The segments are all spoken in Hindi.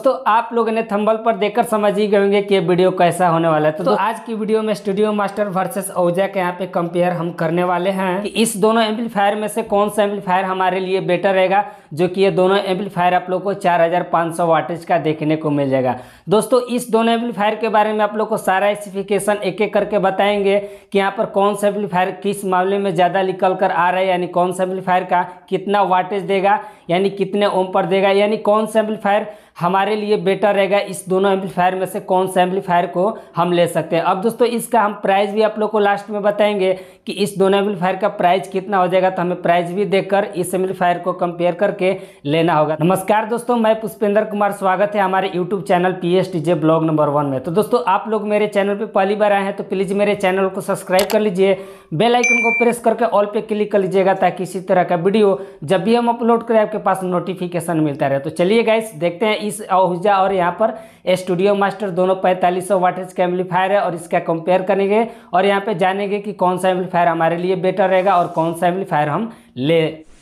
दोस्तों आप लोगों ने थंबनेल पर देखकर समझ ही गए होंगे कि ये वीडियो कैसा होने वाला है। तो आज की वीडियो में स्टूडियो मास्टर वर्सेस ओजा के यहाँ पे कंपेयर हम करने वाले हैं कि इस दोनों एम्पलीफायर में से कौन सा एम्पलीफायर हमारे लिए बेटर रहेगा, जो कि ये दोनों एम्पलीफायर आप लोग को 4500 वाटेज का देखने को मिल जाएगा। दोस्तों इस दोनों एम्पलीफायर के बारे में आप लोग को सारा स्पेसिफिकेशन एक एक करके बताएंगे कि यहाँ पर कौन सा एम्पलीफायर किस मामले में ज़्यादा निकल कर आ रहा है, यानी कौन सा एम्पलीफायर का कितना वाटेज देगा, यानी कितने ओम पर देगा, यानी कौन सा एम्पलीफायर हमारे लिए बेटर रहेगा। इस दोनों एम्पलीफायर में से कौन सा एम्पलीफायर को हम ले सकते हैं। अब दोस्तों इसका हम प्राइस भी आप लोग को लास्ट में बताएंगे कि इस दोनों एम्पलीफायर का प्राइस कितना हो जाएगा, तो हमें प्राइस भी देखकर इस एम्पलीफायर को कंपेयर करके लेना होगा। नमस्कार दोस्तों, मैं पुष्पेंद्र कुमार, स्वागत है हमारे YouTube channel PSTJ blog number 1 में। तो दोस्तों आप लोग मेरे चैनल पर पहली बार आए हैं तो प्लीज़ मेरे चैनल को सब्सक्राइब कर लीजिए, बेल आइकन को प्रेस करके ऑल पे क्लिक कर लीजिएगा ताकि इसी तरह का वीडियो जब भी हम अपलोड करें आपके पास नोटिफिकेशन मिलता रहे। तो चलिए गाइस देखते हैं इस ओजा और यहाँ पर स्टूडियो मास्टर दोनों 4500 वाटेज का एम्पलीफायर है और इसका कंपेयर करेंगे और यहाँ पे जानेंगे कि कौन सा एम्पलीफायर हमारे लिए बेटर रहेगा और कौन सा एम्पलीफायर हम ले।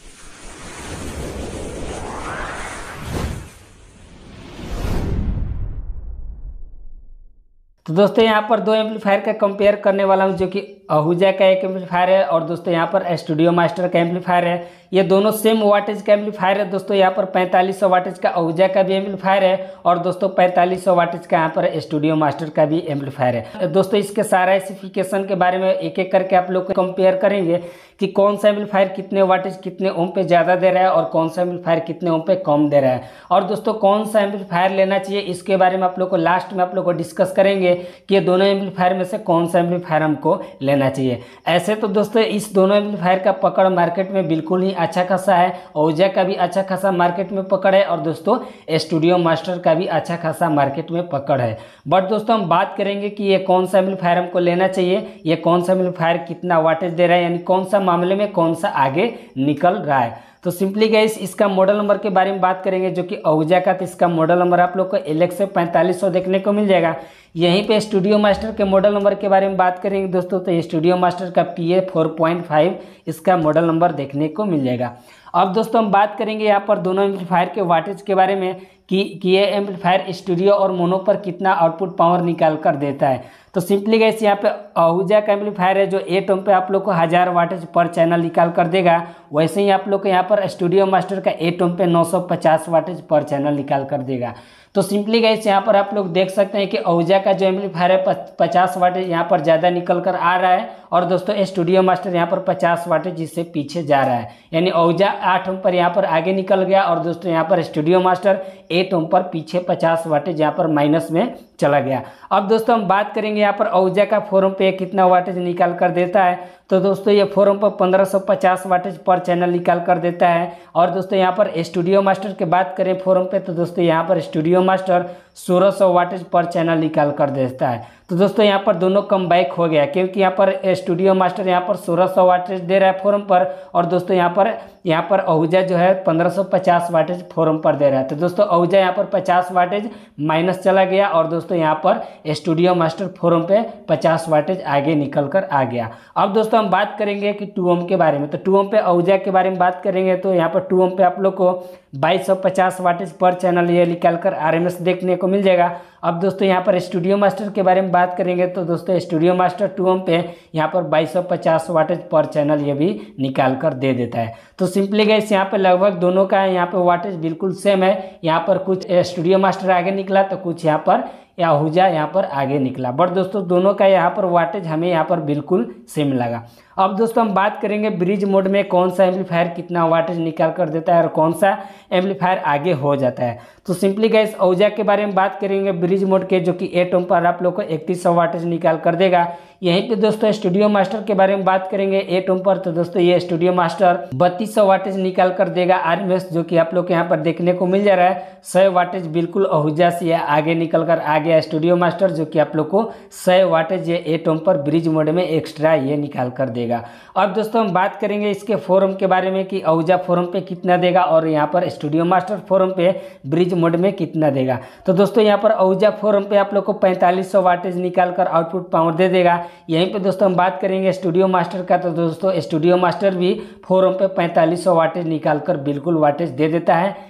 तो दोस्तों यहाँ पर दो एम्पलीफायर का कंपेयर करने वाला हूँ, जो कि आहूजा का एक एम्पलीफायर है और दोस्तों यहाँ पर स्टूडियो मास्टर का एम्पलीफायर है। ये दोनों सेम वाटेज का एम्पलीफायर है। दोस्तों यहाँ पर 4500 वाटेज का आहूजा का भी एम्पलीफायर है और दोस्तों 4500 वाटेज का यहाँ पर स्टूडियो मास्टर का भी एम्पलीफायर है। दोस्तों इसके सारा स्पेसिफिकेशन के बारे में एक एक करके आप लोग को कंपेयर करेंगे कि कौन सा एम्पलीफायर कितने वाटेज कितने ओम पे ज़्यादा दे रहा है और कौन सा एम्पलीफायर कितने ओम पे कम दे रहा है। और दोस्तों कौन सा एम्पलीफायर लेना चाहिए इसके बारे में आप लोग को लास्ट में आप लोग को डिस्कस करेंगे कि ये दोनों एम्पलीफायर में से कौन सा एम्पलीफायर हमको लेना चाहिए। ऐसे तो दोस्तों इस दोनों एम्पलीफायर का पकड़ मार्केट में बिल्कुल ही अच्छा खासा है। ओजा का भी अच्छा खासा मार्केट में पकड़ है और दोस्तों स्टूडियो मास्टर का भी अच्छा खासा मार्केट में पकड़ है। बट दोस्तों हम बात करेंगे कि ये कौन सा एम्पलीफायर हमको लेना चाहिए, ये कौन सा एम्पलीफायर कितना वाटेज दे रहा है, यानी कौन सा मामले में कौन सा आगे निकल रहा है। तो सिंपली गाइस इसका मॉडल नंबर के बारे में बात करेंगे, जो कि ओजा का, तो इसका मॉडल नंबर आप लोग को LX 4500 देखने को मिल जाएगा। यहीं पे स्टूडियो मास्टर के मॉडल नंबर के बारे में बात करेंगे दोस्तों, तो ये स्टूडियो मास्टर का PA 4.5 इसका मॉडल नंबर देखने को मिल जाएगा। अब दोस्तों हम बात करेंगे यहाँ पर दोनों एम्पलीफायर के वाटेज के बारे में कि ये एम्पलीफायर स्टूडियो और मोनो पर कितना आउटपुट पावर निकाल कर देता है। तो सिंपली गाइस यहाँ पे आहूजा का एम्पलीफायर है जो 8 ओम पे आप लोग को 1000 वाटेज पर चैनल निकाल कर देगा। वैसे ही आप लोग को यहाँ पर स्टूडियो मास्टर का 8 ओम पे 950 वाटेज पर चैनल निकाल कर देगा। तो सिंपली गाइस यहाँ पर आप लोग देख सकते हैं कि आहूजा का जो एम्पलीफायर है 50 वाटेज यहाँ पर ज़्यादा निकल कर आ रहा है और दोस्तों स्टूडियो मास्टर यहाँ पर 50 वाटेज जिससे पीछे जा रहा है, यानी आहूजा 8 ओम पर यहाँ पर आगे निकल गया और दोस्तों यहाँ पर स्टूडियो मास्टर 8 ओम पर पीछे 50 वाटेज यहाँ पर माइनस में चला गया। अब दोस्तों हम बात करेंगे यहाँ पर आहूजा का 4 ओम पे कितना वाटेज निकाल कर देता है। तो दोस्तों ये 4 ओम पर 1550 वाटेज पर चैनल निकाल कर देता है और दोस्तों यहाँ पर स्टूडियो मास्टर की बात करें 4 ओम पे, तो दोस्तों यहाँ पर स्टूडियो मास्टर 1600 वाटेज पर चैनल निकाल कर देता है। तो दोस्तों यहाँ पर दोनों कम बैक हो गया, क्योंकि यहाँ पर स्टूडियो मास्टर यहाँ पर 1600 वाटेज दे रहा है 4 ओम पर और दोस्तों यहाँ पर आहूजा जो है 1550 वाटेज 4 ओम पर दे रहा है। तो दोस्तों आहूजा यहाँ पर 50 वाटेज माइनस चला गया और दोस्तों यहाँ पर स्टूडियो मास्टर 4 ओम पे 50 वाटेज आगे निकल कर आ गया। अब दोस्तों हम बात करेंगे कि 2 ओम के बारे में। तो 2 ओम पे आहूजा के बारे में बात करेंगे तो यहाँ पर 2 ओम पे आप लोग को 2250 वाटेज पर चैनल ये निकाल कर RMS देखने को मिल जाएगा। अब दोस्तों यहाँ पर स्टूडियो मास्टर के बारे में बात करेंगे तो दोस्तों स्टूडियो मास्टर 2 ओम पे यहाँ पर 2250 वाटेज पर चैनल ये भी निकाल कर दे देता है। तो सिंपली गाइस यहाँ पे लगभग दोनों का यहाँ पे वाटेज बिल्कुल सेम है। यहाँ पर कुछ स्टूडियो मास्टर आगे निकला तो कुछ यहाँ पर आहूजा यहाँ पर आगे निकला, बट दोस्तों दोनों का यहाँ पर वाटेज हमें यहाँ पर बिल्कुल सेम लगा। अब दोस्तों हम बात करेंगे ब्रिज मोड में कौन सा एम्पलीफायर कितना वाटेज निकाल कर देता है और कौन सा एम्पलीफायर आगे हो जाता है। तो सिंपली गाइस ओजा के बारे में बात करेंगे ब्रिज मोड के, जो कि 8 ओम पर आप लोग को 3100 वाटेज निकाल कर देगा। यहीं पे दोस्तों स्टूडियो मास्टर के बारे में बात करेंगे 8 ओम पर, तो दोस्तों ये स्टूडियो मास्टर 3200 वाटेज निकाल कर देगा RMS, जो कि आप लोग के यहाँ पर देखने को मिल जा रहा है। 100 वाटेज बिल्कुल आहूजा से आगे निकल कर आ गया स्टूडियो मास्टर, जो कि आप लोग को 100 वाटेज ये 8 ओम पर ब्रिज मोड में एक्स्ट्रा ये निकाल कर देगा। अब दोस्तों हम बात करेंगे इसके 4 ओम के बारे में कि आहूजा 4 ओम पे कितना देगा और यहाँ पर स्टूडियो मास्टर 4 ओम पे ब्रिज मोड में कितना देगा। तो दोस्तों यहाँ पर आहूजा 4 ओम पे आप लोग को 4500 वाटेज निकाल कर आउटपुट पावर दे देगा। यहीं पे दोस्तों हम बात करेंगे स्टूडियो मास्टर का, तो दोस्तों स्टूडियो मास्टर भी 4 ओम पे 4500 वाटेज निकाल कर बिल्कुल वाटेज दे देता है।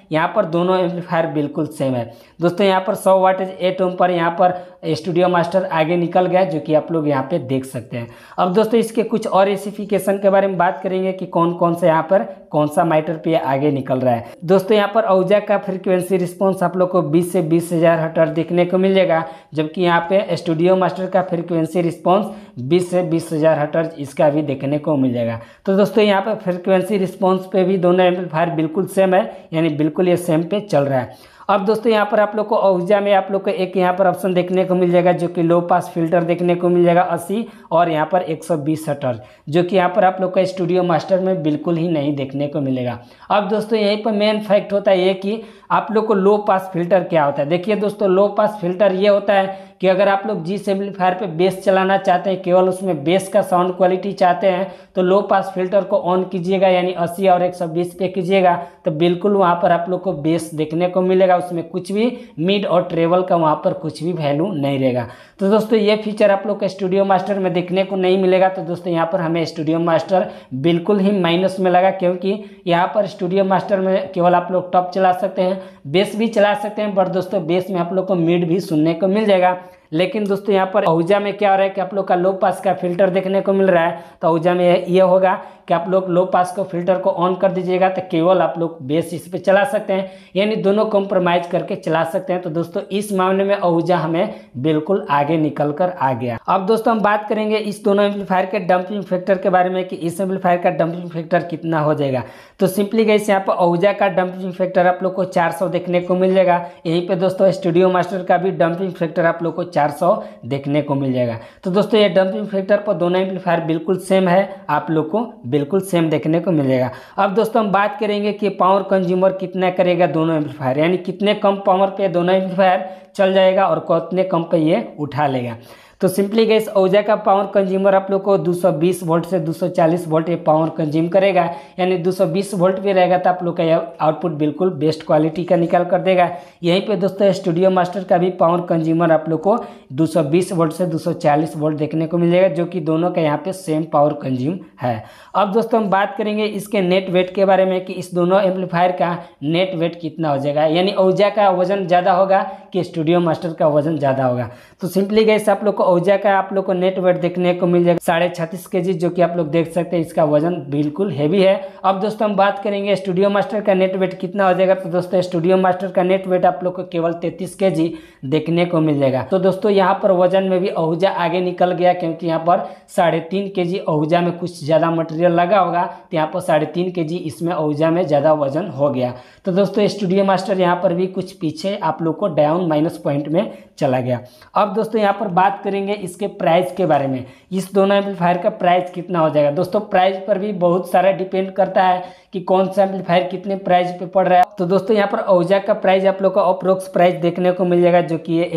यहाँ पर दोनों एम्पलीफायर बिल्कुल सेम है। दोस्तों यहाँ पर 100 वाटेज 8 ओम पर यहाँ पर स्टूडियो मास्टर आगे निकल गया, जो कि आप लोग यहाँ पे देख सकते हैं। अब दोस्तों इसके कुछ और स्पेसिफिकेशन के बारे में बात करेंगे कि कौन कौन से यहाँ पर कौन सा मीटर पे आगे निकल रहा है। दोस्तों यहाँ पर आहूजा का फ्रीक्वेंसी रिस्पॉन्स आप लोग को 20 से 20,000 हर्ट्ज देखने को मिल जाएगा, जबकि यहाँ पे स्टूडियो मास्टर का फ्रीक्वेंसी रिस्पॉन्स 20 से 20,000 हर्ट्ज इसका भी देखने को मिल जाएगा। तो दोस्तों यहाँ पर फ्रीक्वेंसी रिस्पॉन्स पे भी दोनों एम्पलीफायर बिल्कुल सेम है, यानी बिल्कुल ये सेम पे चल रहा है। अब दोस्तों यहाँ पर आप लोग को आहूजा में आप लोग को एक यहाँ पर ऑप्शन देखने को मिल जाएगा, जो कि लो पास फिल्टर देखने को मिल जाएगा 80 और यहाँ पर 120 हर्ट्ज, जो कि यहाँ पर आप लोग का स्टूडियो मास्टर में बिल्कुल ही नहीं देखने को मिलेगा। अब दोस्तों यहीं पर मेन फैक्ट होता है ये कि आप लोग को लो पास फिल्टर क्या होता है। देखिए दोस्तों, लो पास फिल्टर ये होता है कि अगर आप लोग जिस एम्पलीफायर पे बेस चलाना चाहते हैं, केवल उसमें बेस का साउंड क्वालिटी चाहते हैं, तो लो पास फिल्टर को ऑन कीजिएगा, यानी 80 और 120 पे कीजिएगा, तो बिल्कुल वहाँ पर आप लोग को बेस देखने को मिलेगा। उसमें कुछ भी मिड और ट्रेवल का वहाँ पर कुछ भी वैल्यू नहीं रहेगा। तो दोस्तों ये फीचर आप लोग को स्टूडियो मास्टर में देखने को नहीं मिलेगा। तो दोस्तों यहाँ पर हमें स्टूडियो मास्टर बिल्कुल ही माइनस में लगा, क्योंकि यहाँ पर स्टूडियो मास्टर में केवल आप लोग टॉप चला सकते हैं, बेस भी चला सकते हैं, बट दोस्तों बेस में आप लोग को मिड भी सुनने को मिल जाएगा। लेकिन दोस्तों यहाँ पर आहूजा में क्या हो रहा है कि आप लोग का लो पास का फिल्टर देखने को मिल रहा है। तो आहूजा में ये होगा कि आप लोग लो पास को फिल्टर को ऑन कर दीजिएगा, तो केवल आप लोग बेस इस पे चला सकते हैं, यानी दोनों कॉम्प्रोमाइज करके चला सकते हैं। तो दोस्तों इस मामले में आहूजा हमें बिल्कुल आगे निकल कर आ गया। अब दोस्तों हम बात करेंगे इस दोनों एम्पलीफायर के डंपिंग फैक्टर के बारे में कि इस एम्पलीफायर का डंपिंग फैक्टर कितना हो जाएगा। तो सिंपली गाइस यहाँ पर आहूजा का डंपिंग फैक्टर आप लोग को 400 देखने को मिल जाएगा। यहीं पे दोस्तों स्टूडियो मास्टर का भी डंपिंग फैक्टर आप लोग को 400 देखने को मिल जाएगा। तो दोस्तों ये डंपिंग फैक्टर पर दोनों एम्पलीफायर बिल्कुल सेम है, आप लोग को बिल्कुल सेम देखने को मिल जाएगा। अब दोस्तों हम बात करेंगे कि पावर कंज्यूमर कितना करेगा दोनों एम्पलीफायर, यानी कितने कम पावर पे दोनों एम्पलीफायर चल जाएगा और कितने कम पे ये उठा लेगा। तो सिंपली गाइस आहूजा का पावर कंज्यूमर आप लोग को 220 वोल्ट से 240 वोल्ट ये पावर कंज्यूम करेगा, यानी 220 वोल्ट भी रहेगा तो आप लोग का यह आउटपुट बिल्कुल बेस्ट क्वालिटी का निकाल कर देगा। यहीं पे दोस्तों स्टूडियो मास्टर का भी पावर कंज्यूमर आप लोग को 220 वोल्ट से 240 वोल्ट देखने को मिल जाएगा, जो कि दोनों का यहाँ पे सेम पावर कंज्यूम है। अब दोस्तों हम बात करेंगे इसके नेट वेट के बारे में कि इस दोनों एम्पलीफायर का नेट वेट कितना हो जाएगा, यानी आहूजा का वजन ज़्यादा होगा कि स्टूडियो मास्टर का वजन ज़्यादा होगा। तो सिंपली गाइस आप लोग को आहूजा का आप लोग को नेट वेट देखने को मिल जाएगा 36.5 kg, जो कि आप लोग देख सकते हैं इसका वजन बिल्कुल हैवी है। अब दोस्तों हम बात करेंगे स्टूडियो मास्टर का नेट वेट कितना हो जाएगा। तो दोस्तों स्टूडियो मास्टर का नेट वेट आप लोग को केवल 33 kg देखने को मिल जाएगा। तो दोस्तों यहाँ पर वजन में भी आहूजा आगे निकल गया, क्योंकि यहाँ पर 3.5 kg आहूजा में कुछ ज़्यादा मटेरियल लगा होगा, तो यहाँ पर 3.5 kg इसमें आहूजा में ज़्यादा वजन हो गया। तो दोस्तों स्टूडियो मास्टर यहाँ पर भी कुछ पीछे आप लोग को डाउन माइनस पॉइंट में चला गया। अब दोस्तों यहाँ पर बात करेंगे इसके प्राइस के बारे में, इस दोनों एम्पलीफायर का प्राइस कितना हो जाएगा। दोस्तों प्राइस पर भी बहुत सारा डिपेंड करता है कि कौन सा एम्पलीफायर कितने प्राइस पे पड़ रहा है। तो दोस्तों यहाँ पर आहूजा का प्राइस आप लोग को अप्रोक्स प्राइस देखने को मिल जाएगा, जो कि ये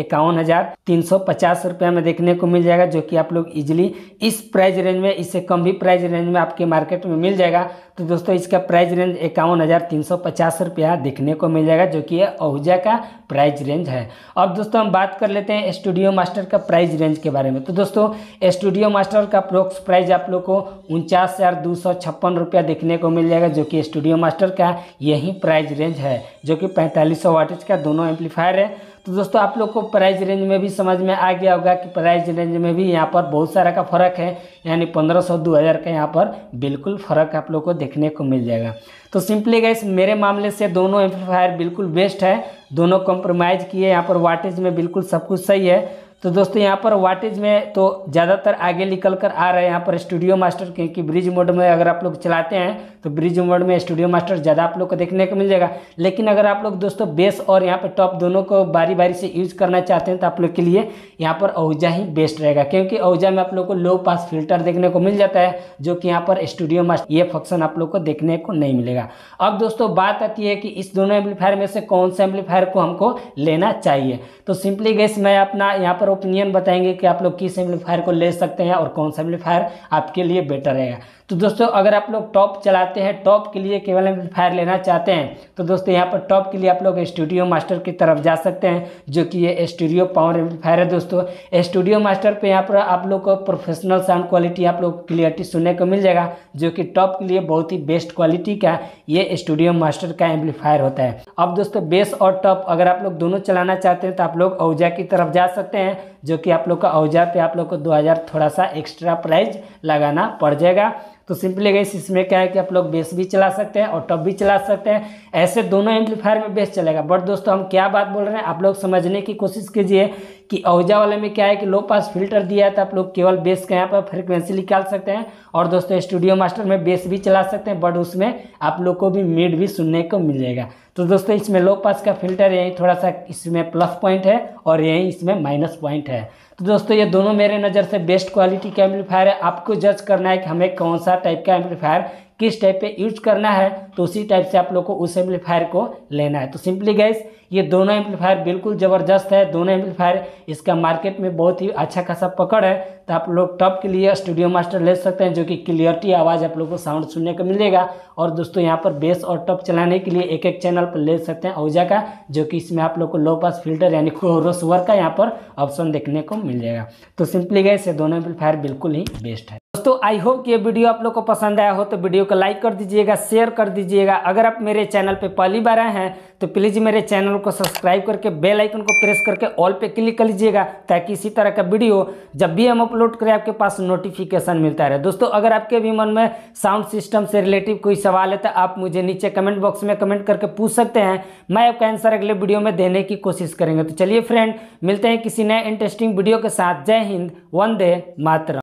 51,350 रुपये में देखने को मिल जाएगा, जो कि आप लोग इजिली इस प्राइस रेंज में, इससे कम भी प्राइस रेंज में आपके मार्केट में मिल जाएगा। तो दोस्तों इसका प्राइस रेंज 51,350 रुपया देखने को मिल जाएगा, जो कि ये आहूजा का प्राइस रेंज है। अब दोस्तों हम बात कर लेते हैं स्टूडियो मास्टर का प्राइस रेंज के बारे में। तो दोस्तों स्टूडियो मास्टर का अप्रोक्स प्राइस आप लोग को 49,256 रुपया देखने को मिल जाएगा, जो कि स्टूडियो मास्टर का यही प्राइस रेंज है, जो कि 4500 वाटेज का दोनों एम्पलीफायर है। तो दोस्तों आप लोग को प्राइस रेंज में भी समझ में आ गया होगा कि प्राइस रेंज में भी यहाँ पर बहुत सारा का फ़र्क है, यानी 1500-2000 का यहाँ पर बिल्कुल फ़र्क आप लोग को देखने को मिल जाएगा। तो सिंपली गाइस मेरे मामले से दोनों एम्पलीफायर बिल्कुल बेस्ट है, दोनों कॉम्प्रोमाइज़ किए, यहाँ पर वाटेज में बिल्कुल सब कुछ सही है। तो दोस्तों यहाँ पर वाटेज में तो ज़्यादातर आगे निकल कर आ रहा है यहाँ पर स्टूडियो मास्टर, क्योंकि ब्रिज मोड में अगर आप लोग चलाते हैं तो ब्रिज मोड में स्टूडियो मास्टर ज़्यादा आप लोग को देखने को मिल जाएगा। लेकिन अगर आप लोग दोस्तों बेस और यहाँ पर टॉप दोनों को बारी बारी से यूज़ करना चाहते हैं तो आप लोग के लिए यहाँ पर आहूजा ही बेस्ट रहेगा, क्योंकि आहूजा में आप लोग को लो पास फिल्टर देखने को मिल जाता है, जो कि यहाँ पर स्टूडियो मास्टर ये फंक्शन आप लोग को देखने को नहीं मिलेगा। अब दोस्तों बात आती है कि इस दोनों एम्पलीफायर में से कौन सा एम्पलीफायर को हमको लेना चाहिए। तो सिंपली गाइस मैं अपना यहाँ पर ओपिनियन बताएंगे कि आप लोग किस एम्पलीफायर को ले सकते हैं और कौन सा एम्पलीफायर आपके लिए बेटर रहेगा। तो दोस्तों अगर आप लोग टॉप चलाते हैं, टॉप के लिए केबल एम्पलीफायर लेना चाहते हैं, तो दोस्तों यहाँ पर टॉप के लिए आप लोग स्टूडियो मास्टर की तरफ जा सकते हैं, जो कि ये स्टूडियो पावर एम्पलीफायर है। दोस्तों स्टूडियो मास्टर पे यहाँ पर आप लोग को प्रोफेशनल साउंड क्वालिटी आप लोग क्लियरिटी सुनने को मिल जाएगा, जो कि टॉप के लिए बहुत ही बेस्ट क्वालिटी का ये स्टूडियो मास्टर का एम्पलीफायर होता है। अब दोस्तों बेस और टॉप अगर आप लोग दोनों चलाना चाहते हैं तो आप लोग आहूजा की तरफ जा सकते हैं, जो कि आप लोग का आहूजा पे आप लोग को 2000 थोड़ा सा एक्स्ट्रा प्राइस लगाना पड़ जाएगा। तो सिंपली गाइस इसमें क्या है कि आप लोग बेस भी चला सकते हैं और टॉप भी चला सकते हैं, ऐसे दोनों एम्पलीफायर में बेस चलेगा। बट दोस्तों हम क्या बात बोल रहे हैं आप लोग समझने की कोशिश कीजिए कि आहूजा वाले में क्या है कि लो पास फिल्टर दिया है, तो आप लोग केवल बेस का यहाँ पर फ्रिक्वेंसी निकाल सकते हैं, और दोस्तों स्टूडियो मास्टर में बेस भी चला सकते हैं, बट उसमें आप लोग को भी मिड भी सुनने को मिल जाएगा। तो दोस्तों इसमें लो पास का फिल्टर यही थोड़ा सा इसमें प्लस पॉइंट है और यही इसमें माइनस पॉइंट है। तो दोस्तों ये दोनों मेरे नज़र से बेस्ट क्वालिटी का एम्पलीफायर है। आपको जज करना है कि हमें कौन सा टाइप का एम्पलीफायर किस टाइप पे यूज करना है, तो उसी टाइप से आप लोग को उस एम्पलीफायर को लेना है। तो सिंपली गाइस ये दोनों एम्पलीफायर बिल्कुल ज़बरदस्त है, दोनों एम्पलीफायर इसका मार्केट में बहुत ही अच्छा खासा पकड़ है। तो आप लोग टॉप के लिए स्टूडियो मास्टर ले सकते हैं, जो कि क्लियरिटी आवाज़ आप लोग को साउंड सुनने को मिलेगा। और दोस्तों यहाँ पर बेस और टॉप चलाने के लिए एक एक चैनल पर ले सकते हैं आहूजा का, जो कि इसमें आप लोग को लो पास फिल्टर यानी क्रॉसओवर का यहाँ पर ऑप्शन देखने को मिल जाएगा। तो सिंपली गाइस ये दोनों एम्पलीफायर बिल्कुल ही बेस्ट है। दोस्तों आई होप कि ये वीडियो आप लोग को पसंद आया हो, तो वीडियो को लाइक कर दीजिएगा, शेयर कर दीजिएगा। अगर आप मेरे चैनल पे पहली बार आए हैं तो प्लीज़ मेरे चैनल को सब्सक्राइब करके बेल आइकन को प्रेस करके ऑल पे क्लिक कर लीजिएगा, ताकि इसी तरह का वीडियो जब भी हम अपलोड करें आपके पास नोटिफिकेशन मिलता रहे। दोस्तों अगर आपके भी मन में साउंड सिस्टम से रिलेटिव कोई सवाल है तो आप मुझे नीचे कमेंट बॉक्स में कमेंट करके पूछ सकते हैं, मैं आपका आंसर अगले वीडियो में देने की कोशिश करेंगे। तो चलिए फ्रेंड मिलते हैं किसी नए इंटरेस्टिंग वीडियो के साथ। जय हिंद, वंदे मातरम।